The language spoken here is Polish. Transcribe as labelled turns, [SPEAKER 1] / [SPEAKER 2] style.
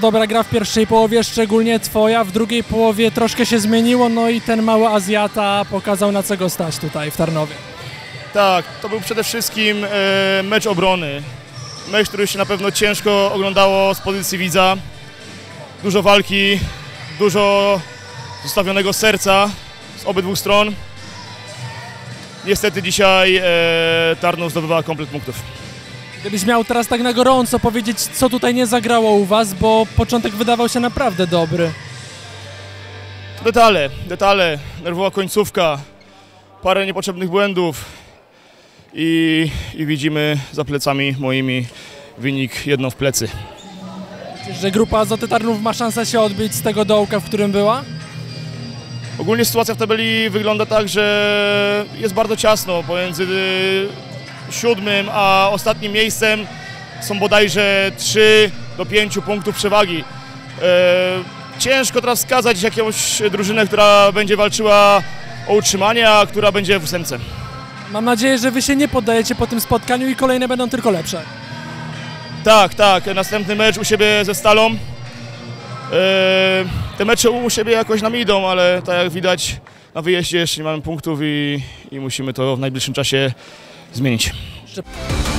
[SPEAKER 1] Dobra gra w pierwszej połowie, szczególnie twoja, w drugiej połowie troszkę się zmieniło, no i ten mały Azjata pokazał, na co go stać tutaj w Tarnowie.
[SPEAKER 2] Tak, to był przede wszystkim mecz obrony. Mecz, który się na pewno ciężko oglądało z pozycji widza. Dużo walki, dużo zostawionego serca z obydwu stron. Niestety dzisiaj Tarnów zdobywa komplet punktów.
[SPEAKER 1] Gdybyś miał teraz tak na gorąco powiedzieć, co tutaj nie zagrało u was, bo początek wydawał się naprawdę dobry.
[SPEAKER 2] Detale, nerwowa końcówka, parę niepotrzebnych błędów i widzimy za plecami moimi wynik jedno w plecy.
[SPEAKER 1] Myślisz, że grupa Azoty Tarnów ma szansę się odbić z tego dołka, w którym była?
[SPEAKER 2] Ogólnie sytuacja w tabeli wygląda tak, że jest bardzo ciasno pomiędzy 7. a ostatnim miejscem są bodajże 3 do 5 punktów przewagi. Ciężko teraz wskazać jakąś drużynę, która będzie walczyła o utrzymanie, a która będzie w 8.
[SPEAKER 1] Mam nadzieję, że wy się nie poddajecie po tym spotkaniu i kolejne będą tylko lepsze.
[SPEAKER 2] Tak, następny mecz u siebie ze Stalą. Te mecze u siebie jakoś nam idą, ale tak jak widać na wyjeździe jeszcze nie mamy punktów i musimy to w najbliższym czasie zmienić.